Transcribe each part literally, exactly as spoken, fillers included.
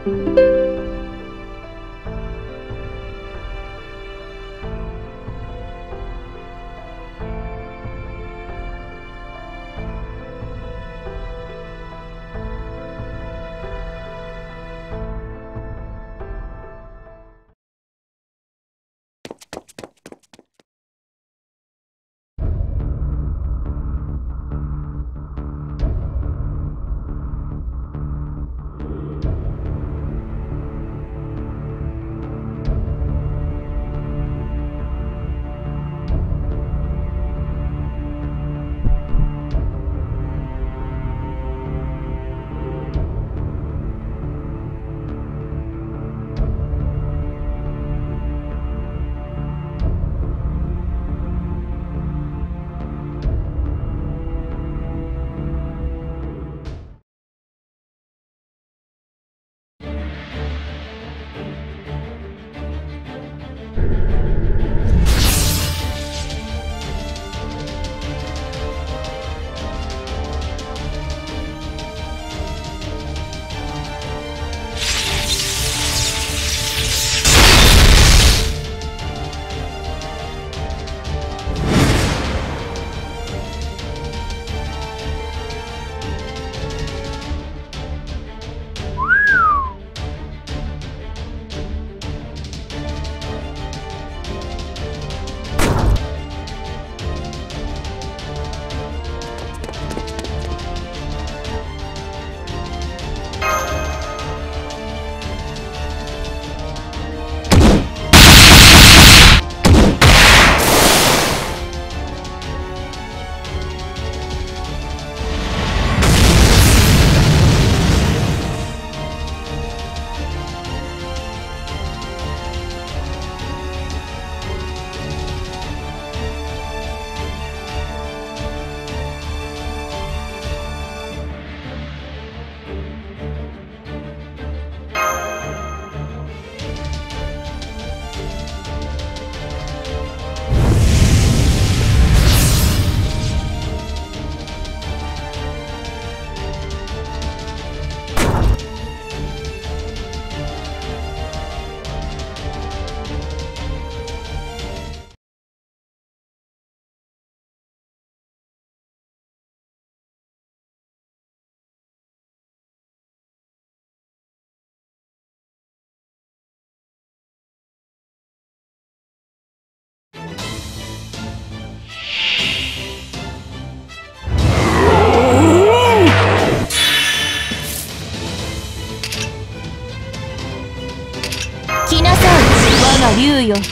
が竜よ。さ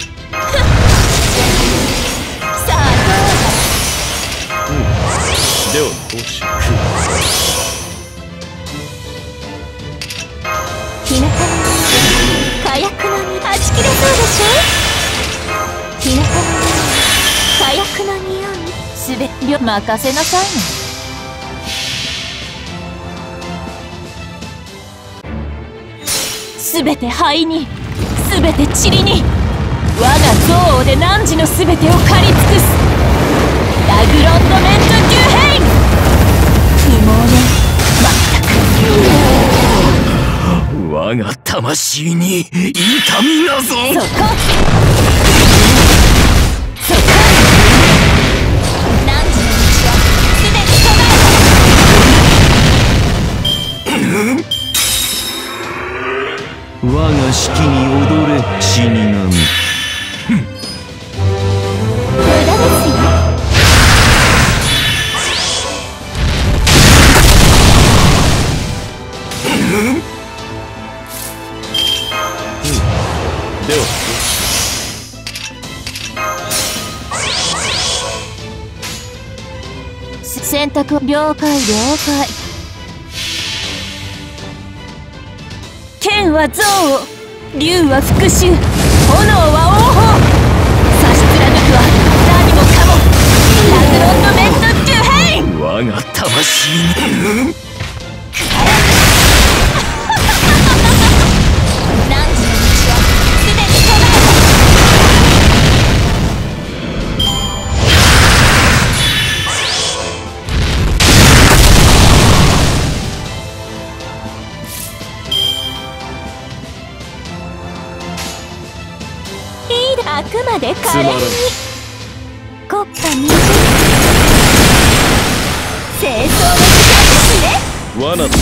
あどうだ。うん、ではこうしよう。 日向の火薬の実はち切れそうでしょ。日向の火薬の匂いすべりょ任せなさいね。すべて灰に、すべて塵に、我が憎悪で汝のすべてを狩り尽くす。ラグロンドメント・デュヘイン。不毛ね、まったく。 我が魂に痛みなぞ。そこそこ、汝の道はすでに唱えた。 我が式に踊れ死神。 無駄ですよ。 では選択了解了解。剣は憎悪、竜は復讐、炎は王鵬。差し貫くは何もかもラグロンドメント・デュヘイン。 我が魂に汝の道はすでに唱えた。 あくまで可憐に国家に清掃の時間ですね。 罠だ。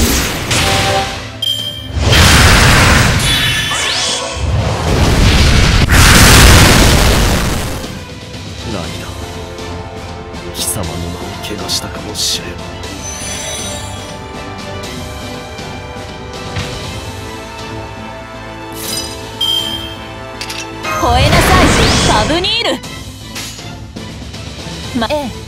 ライダー、貴様の名を汚したかもしれん。 吠えなさい、カブニール。ま、ええ。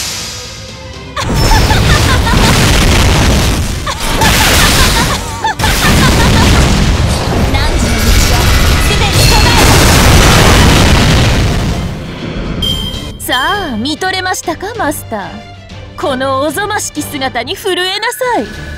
何時の道はすでに唱え。さあ、見とれましたか、マスター。このおぞましき姿に震えなさい。